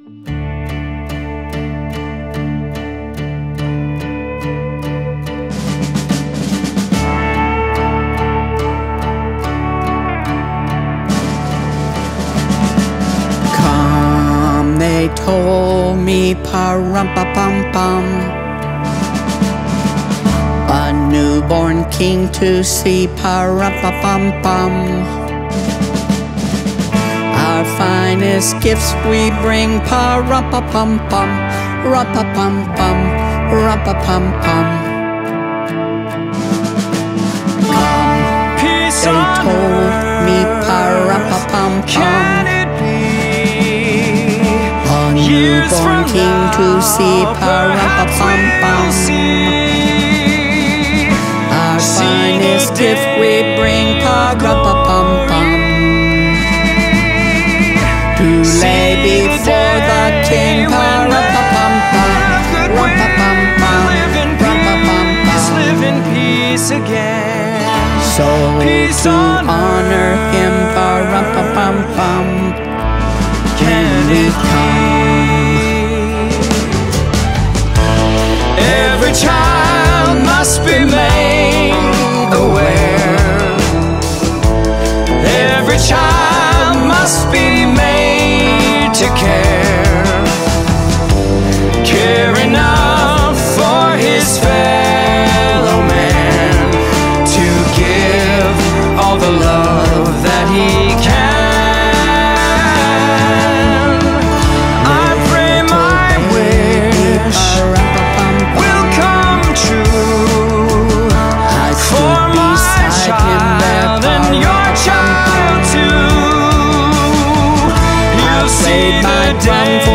Come, they told me, pa-rum-pa-pum-pum, a newborn king to see, pa-rum-pa-pum-pum. Our finest gifts we bring, pa-rum-pa-pum-pum, rum-pa-pum-pum, rum-pa-pum-pum. Come, they told me, pa-rum-pa-pum-pum, a newborn king to see, pa-rum-pa-pum-pum. Our finest gift we bring, pa-rum-pa-pum-pum, to lay before the king, pa-rum-pa-pum-pum, rum-pa-pum-pum, rum-pa-pum-pum. Live in peace again. So to honor him, pa-rum-pa-pum-pum, can we come? Every child must be made aware. Every child must be made to care enough for his fellow man, to give all the love that he can. I pray my wish will come true for my child and your child too. You'll see the day